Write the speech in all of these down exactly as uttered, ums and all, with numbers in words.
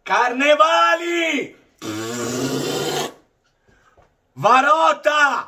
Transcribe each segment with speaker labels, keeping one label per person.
Speaker 1: Carnevali! Varota!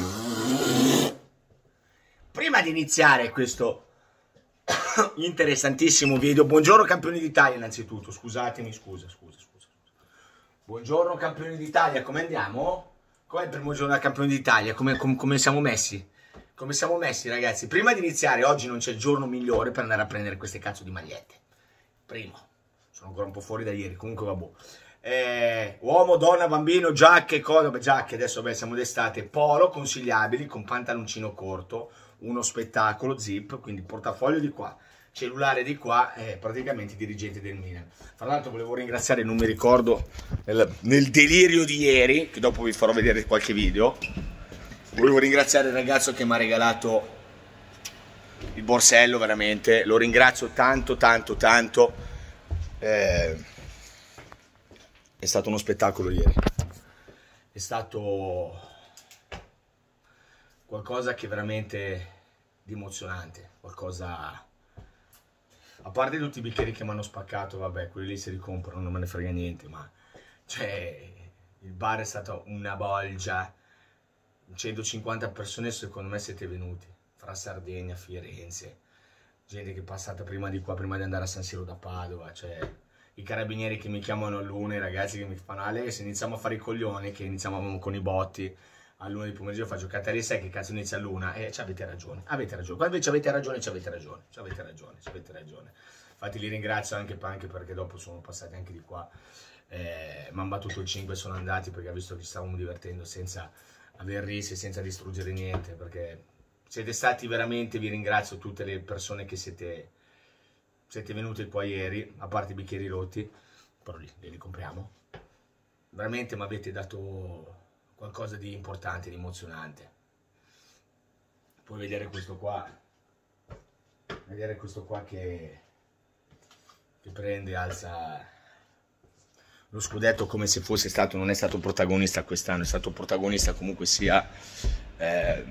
Speaker 1: Prima di iniziare questo interessantissimo video, buongiorno campioni d'Italia innanzitutto, scusatemi, scusa, scusa, scusa. Buongiorno campioni d'Italia, come andiamo? Com'è il primo giorno da campioni d'Italia? Come, com, come siamo messi? Come siamo messi ragazzi? Prima di iniziare, oggi non c'è il giorno migliore per andare a prendere queste cazzo di magliette. Primo, sono ancora un po' fuori da ieri, comunque vabbè. Eh, uomo, donna, bambino, giacche, cosa, beh, giacche, adesso beh, siamo d'estate, polo consigliabili con pantaloncino corto, uno spettacolo, zip, quindi portafoglio di qua, cellulare di qua, eh, praticamente dirigente del Milan. Fra l'altro volevo ringraziare, non mi ricordo, nel, nel delirio di ieri, che dopo vi farò vedere qualche video, volevo ringraziare il ragazzo che mi ha regalato il borsello, veramente, lo ringrazio tanto, tanto, tanto, eh, è stato uno spettacolo ieri, è stato qualcosa che veramente di emozionante, qualcosa, a parte tutti i bicchieri che mi hanno spaccato, vabbè, quelli lì si ricomprano, non me ne frega niente, ma cioè il bar è stata una bolgia, centocinquanta persone secondo me siete venuti, fra Sardegna, Firenze, gente che è passata prima di qua, prima di andare a San Siro da Padova, cioè i carabinieri che mi chiamano a luna, i ragazzi che mi fanno Alex, iniziamo a fare i coglioni, che iniziamo con i botti, a luna di pomeriggio faccio Catari, sai che cazzo inizia a luna? E eh, avete ragione, avete ragione, quando invece avete ragione, ci avete ragione, ci avete ragione, ci avete ragione. Infatti li ringrazio anche, anche perché dopo sono passati anche di qua, eh, mi hanno battuto il cinque e sono andati perché ha visto che ci stavamo divertendo senza aver risi, senza distruggere niente, perché siete stati veramente, vi ringrazio tutte le persone che siete, siete venute qua ieri, a parte i bicchieri rotti, però li, li compriamo, veramente mi avete dato qualcosa di importante, di emozionante. Puoi vedere questo qua, vedere questo qua che, che prende, alza lo scudetto come se fosse stato, non è stato protagonista quest'anno, è stato protagonista comunque sia, eh,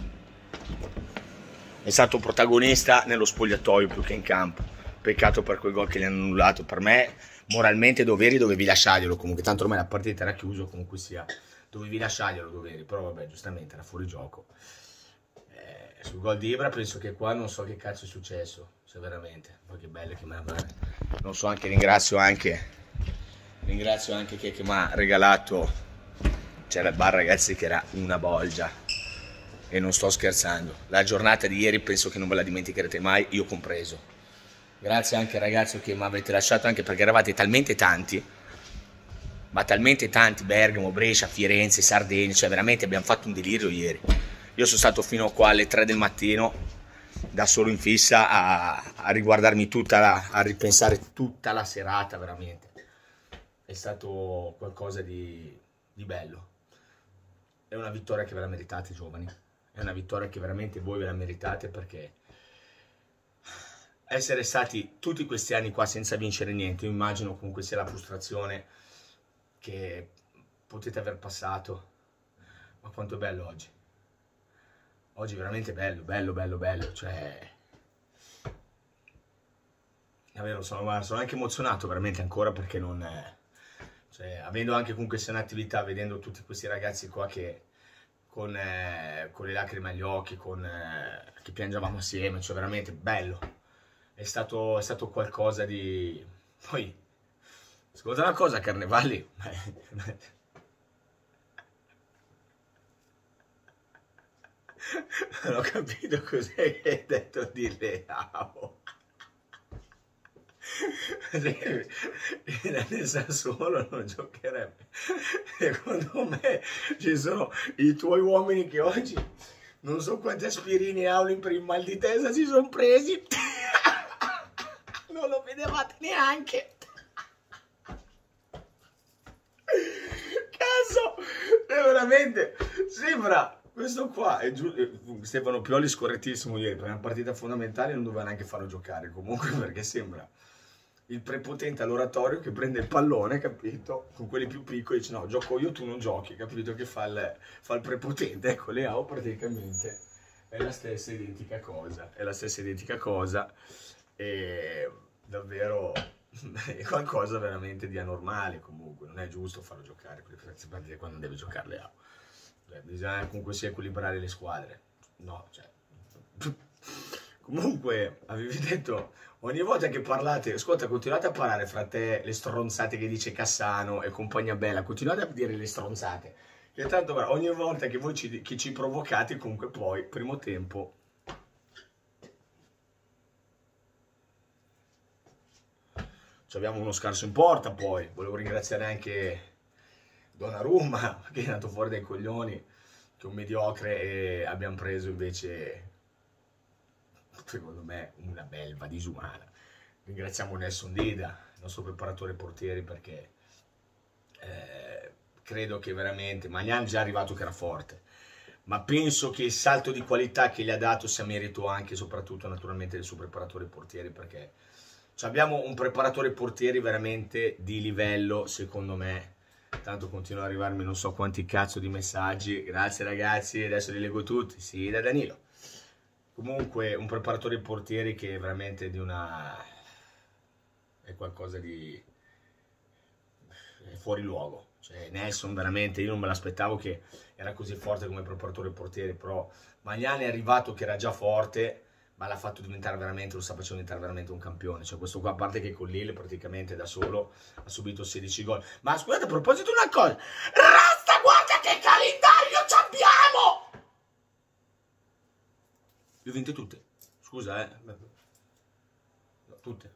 Speaker 1: è stato protagonista nello spogliatoio più che in campo. Peccato per quel gol che gli hanno annullato. Per me, moralmente, doveri dovevi lasciarglielo comunque, tanto ormai la partita era chiusa comunque sia. Dovevi lasciarglielo, doveri, però vabbè, giustamente era fuori gioco. Eh, sul gol di Ibra penso che qua non so che cazzo è successo, se veramente, poi che bello che mi ha, non so, anche ringrazio anche, ringrazio anche che, che mi ha regalato, c'era il bar ragazzi che era una bolgia, e non sto scherzando, la giornata di ieri penso che non ve la dimenticherete mai, io compreso. Grazie anche al ragazzo che mi avete lasciato, anche perché eravate talmente tanti, ma talmente tanti, Bergamo, Brescia, Firenze, Sardegna, cioè veramente abbiamo fatto un delirio ieri. Io sono stato fino qua alle tre del mattino, da solo in fissa, a, a riguardarmi tutta la, a ripensare tutta la serata, veramente. È stato qualcosa di, di bello. È una vittoria che ve la meritate, giovani. È una vittoria che veramente voi ve la meritate, perché essere stati tutti questi anni qua senza vincere niente, io immagino comunque sia la frustrazione che potete aver passato, ma quanto è bello oggi. Oggi è veramente bello, bello, bello, bello, cioè davvero sono, sono anche emozionato veramente ancora, perché non è, cioè, avendo anche comunque sia un'attività, vedendo tutti questi ragazzi qua che con, eh, con le lacrime agli occhi, con, eh, che piangevamo assieme, cioè veramente bello, è stato, è stato qualcosa di... Poi ascolta una cosa, Carnevali, non ho capito cos'è che hai detto di Leao. Nel Sassuolo non giocherebbe. Secondo me ci sono i tuoi uomini che oggi non so quante aspirine e Aulin per il mal di testa si sono presi. Non lo vedevate neanche. Cazzo, è veramente, sembra, questo qua è giù, Stefano Pioli scorrettissimo ieri, per una partita fondamentale non doveva neanche farlo giocare comunque, perché sembra il prepotente all'oratorio che prende il pallone, capito, con quelli più piccoli, dice no, gioco io, tu non giochi, capito, che fa il, fa il prepotente. Ecco, Leao praticamente è la stessa identica cosa, è la stessa identica cosa, e davvero è qualcosa veramente di anormale. Comunque non è giusto farlo giocare quelle partite quando non deve giocarle a. Cioè, bisogna comunque sia equilibrare le squadre. No, cioè. Comunque avevi detto ogni volta che parlate, ascolta, continuate a parlare fra te le stronzate che dice Cassano e compagnia bella, continuate a dire le stronzate, che tanto guarda, ogni volta che voi ci, che ci provocate, comunque poi primo tempo abbiamo uno scarso in porta. Poi volevo ringraziare anche Donnarumma che è andato fuori dai coglioni, che è un mediocre, e abbiamo preso invece, secondo me, una belva disumana. Ringraziamo Nelson Dida, il nostro preparatore portieri, perché eh, credo che veramente Maignan già è arrivato che era forte, ma penso che il salto di qualità che gli ha dato sia merito anche e soprattutto naturalmente del suo preparatore portieri, perché abbiamo un preparatore portieri veramente di livello, secondo me. Tanto continua ad arrivarmi non so quanti cazzo di messaggi. Grazie ragazzi, adesso li leggo tutti. Sì, da Danilo. Comunque un preparatore portieri che è veramente di una... è qualcosa di... è fuori luogo. Cioè Nelson veramente, io non me l'aspettavo che era così forte come preparatore portieri, però Maignan è arrivato che era già forte, ma l'ha fatto diventare veramente, lo sta facendo diventare veramente un campione. Cioè questo qua, a parte che con Lille praticamente da solo ha subito sedici gol. Ma scusate, a proposito di una cosa, Rasta, guarda che calendario c'abbiamo! Le ho vinte tutte, scusa eh, no, tutte.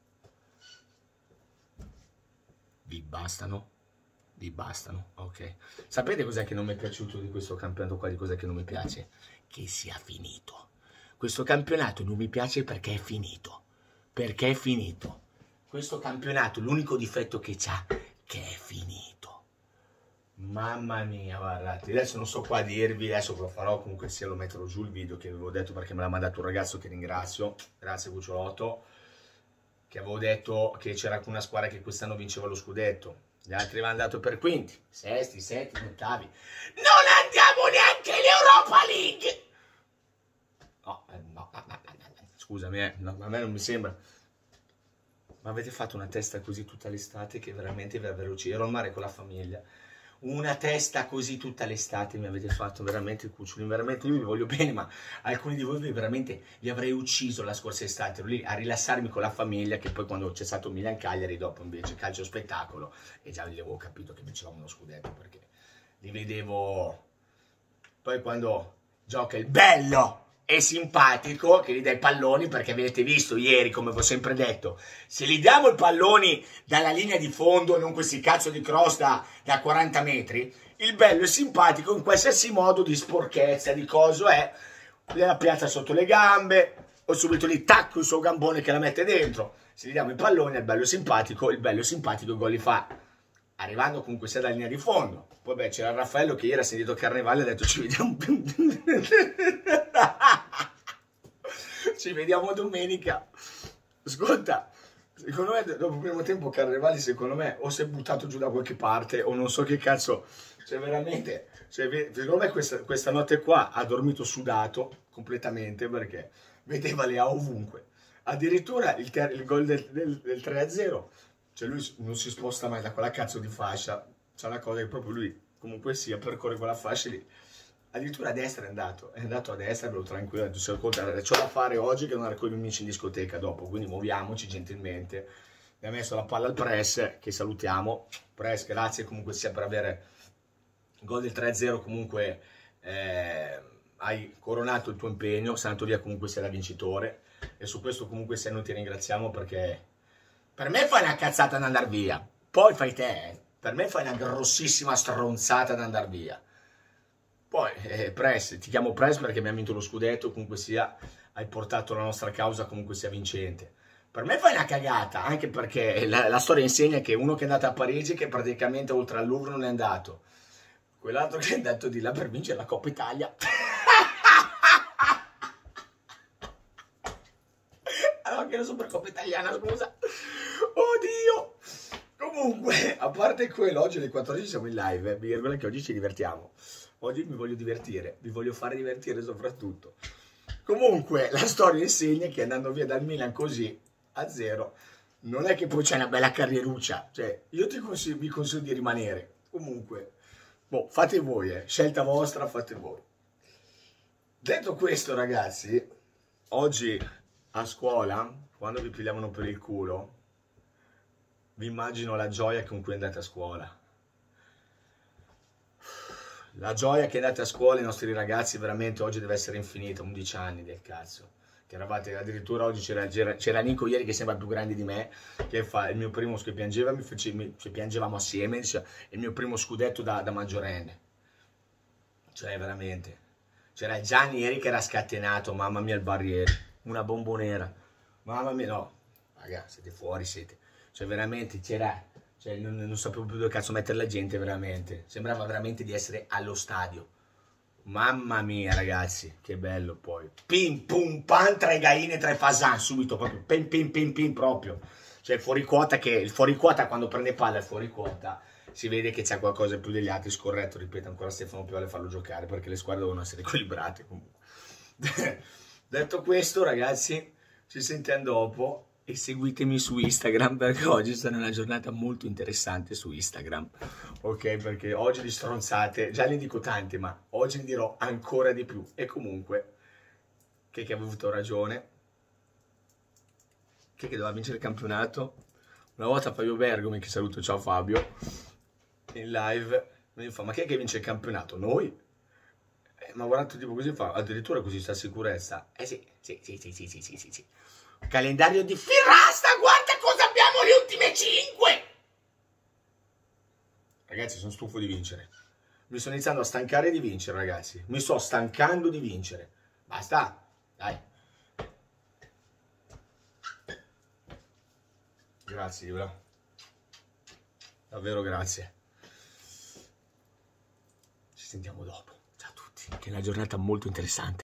Speaker 1: Vi bastano? Vi bastano? Ok. Sapete cos'è che non mi è piaciuto di questo campionato qua, di cos'è che non mi piace? Che sia finito. Questo campionato non mi piace perché è finito, perché è finito. Questo campionato, l'unico difetto che c'ha, che è finito. Mamma mia, guardate, adesso non so qua a dirvi, adesso lo farò, comunque sia lo metterò giù il video che avevo detto, perché me l'ha mandato un ragazzo che ringrazio, grazie Cucciolotto, che avevo detto che c'era alcuna squadra che quest'anno vinceva lo scudetto, gli altri avevano dato per quinti, sesti, settimi, ottavi. Non andiamo neanche all'Europa League! No, no, no, no, no, scusami, eh, no, a me non mi sembra. Ma avete fatto una testa così tutta l'estate che veramente vi avrei ucciso. Ero al mare con la famiglia. Una testa così tutta l'estate mi avete fatto veramente cuccioli. Veramente io vi voglio bene, ma alcuni di voi veramente li avrei ucciso la scorsa estate. Ero lì a rilassarmi con la famiglia, che poi quando c'è stato Milan Cagliari, dopo invece calcio spettacolo, e già avevo capito che vincevamo uno scudetto, perché li vedevo. Poi quando gioca il bello e simpatico, che gli dà i palloni, perché avete visto ieri, come vi ho sempre detto, se gli diamo i palloni dalla linea di fondo, non questi cazzo di cross da, da quaranta metri, il bello e simpatico in qualsiasi modo di sporchezza, di coso è, la piazza sotto le gambe, o subito lì tacco il suo gambone che la mette dentro. Se gli diamo i palloni al bello simpatico, il bello simpatico gol li fa, arrivando comunque sia dalla linea di fondo. Poi beh, c'era Raffaello che ieri ha sentito Carnevale e ha detto ci vediamo ci vediamo domenica. Ascolta, secondo me dopo il primo tempo Carnevale, secondo me o si è buttato giù da qualche parte o non so che cazzo, cioè veramente, cioè, secondo me questa, questa notte qua ha dormito sudato completamente, perché vedeva le A ovunque. Addirittura il, il gol del, del, del tre a zero, cioè lui non si sposta mai da quella cazzo di fascia, c'è una cosa che proprio lui comunque sia percorre quella fascia lì. Addirittura a destra è andato, è andato a destra, bello tranquillo, ha detto, se ascolta, c'ho da fare oggi che non andare con i miei amici in discoteca dopo, quindi muoviamoci gentilmente. Mi ha messo la palla al Press, che salutiamo. Press, grazie comunque sia per avere il gol del tre a zero, comunque eh, hai coronato il tuo impegno, Santo via comunque sei la vincitore, e su questo comunque sia noi ti ringraziamo, perché per me fai una cazzata ad andare via, poi fai te, eh. Per me fai una grossissima stronzata ad andare via. Poi, eh, Press, ti chiamo Press perché abbiamo vinto lo scudetto, comunque sia, hai portato la nostra causa comunque sia vincente. Per me fai una cagata, anche perché la, la storia insegna che uno che è andato a Parigi, che praticamente oltre al Louvre non è andato, quell'altro che è andato di là per vincere la Coppa Italia. Allora che la Supercoppa italiana, scusa. Oddio. Comunque, a parte quello, oggi alle quattordici siamo in live, eh, virgola, che oggi ci divertiamo. Oggi mi voglio divertire, vi voglio fare divertire soprattutto. Comunque, la storia insegna che andando via dal Milan così, a zero, non è che poi c'è una bella carrieruccia, cioè io ti consiglio, vi consiglio di rimanere. Comunque, boh, fate voi, eh. Scelta vostra, fate voi. Detto questo, ragazzi, oggi a scuola, quando vi pigliavano per il culo, vi immagino la gioia con cui andate a scuola. La gioia che andate a scuola, i nostri ragazzi, veramente oggi deve essere infinita, undici anni del cazzo. Che eravate, addirittura oggi c'era Nico ieri che sembra più grande di me, che fa il mio primo che piangeva, mi fece, mi, cioè, piangevamo assieme, cioè, il mio primo scudetto da, da maggiorenne. Cioè, veramente. C'era Gianni ieri che era scatenato, mamma mia il barriere, una bombonera. Mamma mia, no, raga, siete fuori, siete. Cioè, veramente, c'era, cioè, non, non sapevo più dove cazzo mettere la gente, veramente. Sembrava veramente di essere allo stadio. Mamma mia, ragazzi, che bello poi. Pim, pum, pan, tre gaine, tre fasan, subito, proprio, pim, pim, pim, pim, proprio. Cioè, il fuoriquota che, il fuoriquota quando prende palla, il fuoriquota, si vede che c'è qualcosa più degli altri, scorretto, ripeto ancora Stefano Pioli a farlo giocare, perché le squadre devono essere equilibrate comunque. Detto questo, ragazzi, ci sentiamo dopo. E seguitemi su Instagram perché oggi sarà una giornata molto interessante su Instagram, ok? Perché oggi di stronzate, già ne dico tante, ma oggi ne dirò ancora di più. E comunque, che che avevo avuto ragione, che che doveva vincere il campionato. Una volta Fabio Bergomi, che saluto, ciao Fabio, in live, mi fa, ma chi è che vince il campionato? Noi? Eh, ma guardate, tipo così fa, addirittura così sta sicurezza. Eh sì, sì, sì, sì, sì, sì, sì, sì, sì. Calendario di Firasta, guarda cosa abbiamo le ultime cinque! Ragazzi, sono stufo di vincere. Mi sto iniziando a stancare di vincere, ragazzi. Mi sto stancando di vincere. Basta, dai. Grazie, Ibra. Davvero grazie. Ci sentiamo dopo. Ciao a tutti. Che è una giornata molto interessante.